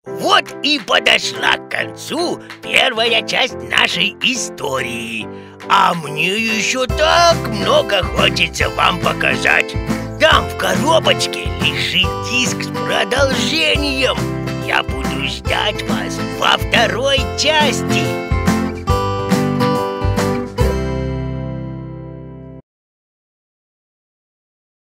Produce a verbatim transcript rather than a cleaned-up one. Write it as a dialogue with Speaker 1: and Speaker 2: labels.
Speaker 1: Вот и подошла к концу первая часть нашей истории. А мне еще так много хочется вам показать. Там в коробочке лежит диск с продолжением. Я буду ждать вас во второй части.